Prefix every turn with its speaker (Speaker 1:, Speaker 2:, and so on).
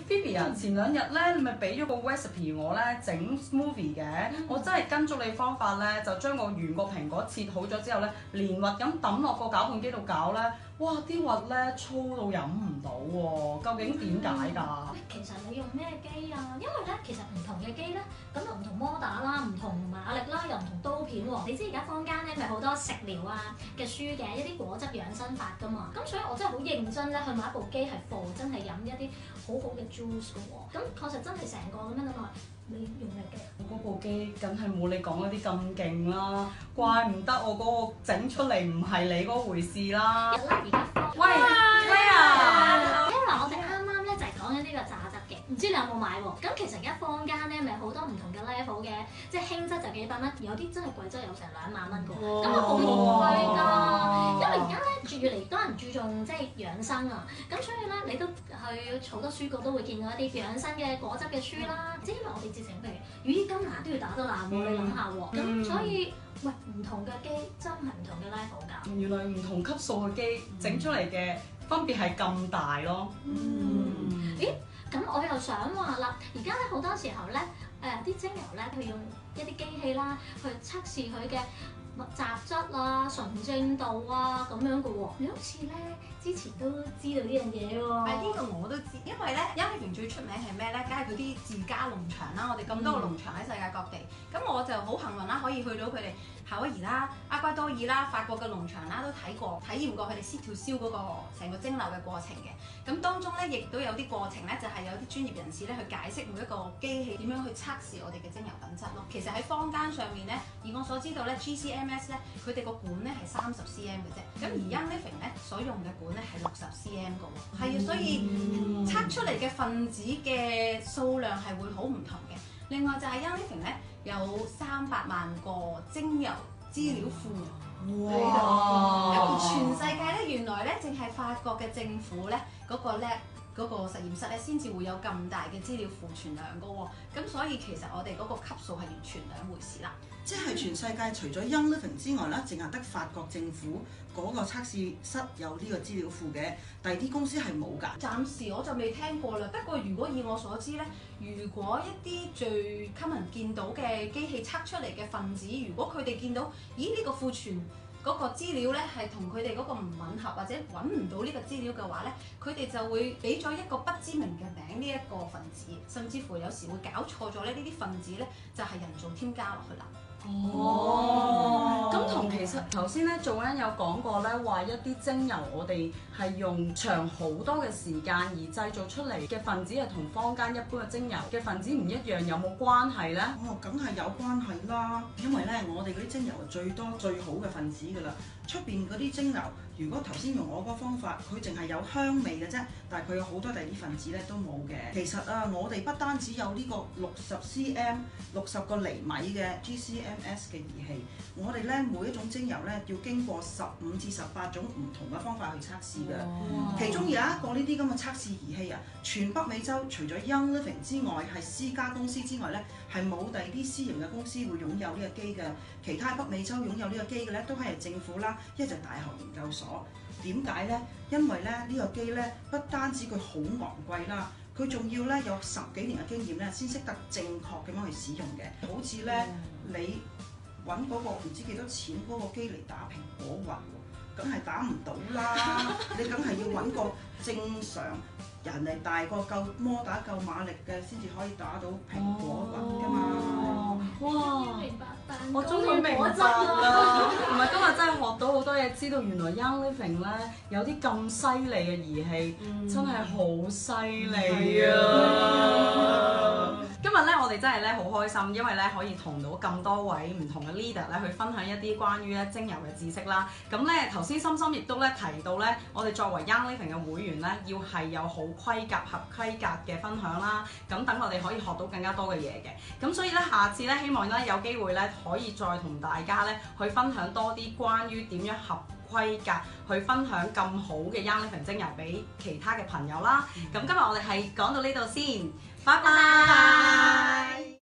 Speaker 1: Phoebe 啊，前2日咧，你咪俾咗個 recipe 我咧整 smoothie 嘅，我真係跟足你方法咧，就將個原個蘋果切好咗之後咧，連核咁抌落個攪拌機度攪咧，哇！啲核咧粗到飲唔到喎，究竟點解㗎？
Speaker 2: 其實你用咩機啊？因為咧，其實唔同嘅機咧，咁又唔同摩打啦，唔同馬力啦，又唔同刀片喎。你知而家坊間咧咪好多食療啊嘅書嘅，一啲果汁養生法㗎嘛。咁所以我真係好認真咧去買一部機係貨，真係飲一啲好好嘅 juice 㗎喎。咁確實真係成個咁樣咁啊，你用咩機？
Speaker 1: 我嗰部機梗係冇你講嗰啲咁勁啦，怪唔得我嗰個整出嚟唔係你嗰回事啦。
Speaker 2: 而家
Speaker 1: 喂啊！
Speaker 2: 因為我哋啱啱咧就係講緊呢個榨汁嘅，唔知你有冇買喎？咁其實而家坊間咧咪好多唔同嘅 level 嘅，即係輕質就幾百蚊，有啲真係貴質有成2萬蚊㗎喎，咁啊好昂貴㗎。因為而家咧越嚟多人注重即係養生啊，咁所以咧你都去好多書局都會見到一啲養生嘅果汁嘅書啦。即係因為我哋之前譬如羽衣甘藍都要打得爛喎，你諗下喎，咁所以喂唔同嘅機真係唔同嘅 level 㗎。
Speaker 1: 原來唔同級數嘅機整出嚟嘅分別係咁大咯。
Speaker 2: 咦？咁我又想話啦，而家咧好多時候咧，啲精油咧，佢用一啲機器啦，去測試佢嘅雜質啊、純正度啊咁樣嘅喎。你好似咧之前都知道呢樣嘢喎。
Speaker 3: 係呢個我都知，因為咧Young Living最出名係咩咧？梗係佢啲自家農場啦。我哋咁多個農場喺世界各地，咁我就好幸運啦，可以去到佢哋夏威夷啦、厄瓜多爾啦、法國嘅農場啦，都睇過、體驗過佢哋 seed to seal 嗰個成個蒸餾嘅過程嘅。咁當中咧，亦都有啲過程咧，就係有啲專業人士咧去解釋每一個機器點樣去測試我哋嘅精油品質咯。其實喺坊間上面咧，以我所知道咧 GCMS 咧，佢哋個管咧係30 cm 嘅啫。咁而Young Living咧所用嘅管咧係60 cm 嘅喎。係啊，所以測出嚟嘅分子嘅數量係會好唔同嘅。另外就係Young Living咧有300萬個精油資料庫喺度，咁而全世界咧原來咧淨係法國嘅政府咧嗰個 lab 嗰個實驗室咧先至會有咁大嘅資料庫存量嘅喎，咁所以其實我哋嗰個級數係完全兩回事啦。
Speaker 4: 即係全世界除咗Young Living之外啦，淨係得法國政府嗰個測試室有呢個資料庫嘅，第二啲公司係冇㗎。
Speaker 3: 暫時我就未聽過啦。不過如果以我所知咧，如果一啲最 common 見到嘅機器測出嚟嘅分子，如果佢哋見到，咦呢個庫存嗰個資料咧係同佢哋嗰個唔吻合，或者揾唔到呢個資料嘅話咧，佢哋就會俾咗一個不知名嘅名呢一個分子，甚至乎有時會搞錯咗咧呢啲分子咧就係人造添加落去啦。
Speaker 1: 咁同其實頭先咧做緊有講過咧，話一啲精油我哋係用長好多嘅時間而製造出嚟嘅分子係同坊間一般嘅精油嘅分子唔一樣，有冇關係咧？
Speaker 4: 哦，梗係有關係啦，因為咧我哋嗰啲精油係最多最好嘅分子㗎啦。出邊嗰啲精油，如果頭先用我嗰個方法，佢淨係有香味嘅啫，但係佢有好多第二啲分子咧都冇嘅。其實啊，我哋不單止有呢個60 cm、60個厘米嘅 GCMS 嘅儀器，我哋咧每一種精油咧要經過15至18種唔同嘅方法去測試嘅。其中有一個呢啲咁嘅測試儀器啊，全北美洲除咗 Young Living 之外，係私家公司之外咧，係冇第二啲私營嘅公司會擁有呢個機嘅。其他北美洲擁有呢個機嘅咧，都係政府啦，一就大學研究所。點解咧？因為咧呢個機咧，不單止佢好昂貴啦，佢仲要咧有10幾年嘅經驗咧，先識得正確咁樣去使用嘅。好似咧你揾嗰個唔知幾多錢嗰個機嚟打蘋果核喎，梗係打唔到啦！你梗係要揾個正常人嚟大個夠摩打夠馬力嘅，先至可以打到蘋果核㗎嘛。
Speaker 1: 哇！
Speaker 2: 明白，
Speaker 1: 我終於明白啦，唔係今日真係學到好多嘢，知道原來Young Living咧有啲咁犀利嘅儀器，真係好犀利啊！今日咧我哋真係咧好開心，因為咧可以同到咁多位唔同嘅 leader 咧去分享一啲關於咧精油嘅知識啦。咁咧頭先心心亦都咧提到咧，我哋作為Young Living嘅會員咧，要係有好規格、合規格嘅分享啦。咁等我哋可以學到更加多嘅嘢嘅。咁所以咧下次咧希望咧有機會咧可以再同大家咧去分享多啲關於點樣合規格去分享咁好嘅Young Living精油俾其他嘅朋友啦。咁今日我哋係講到呢度先，拜拜。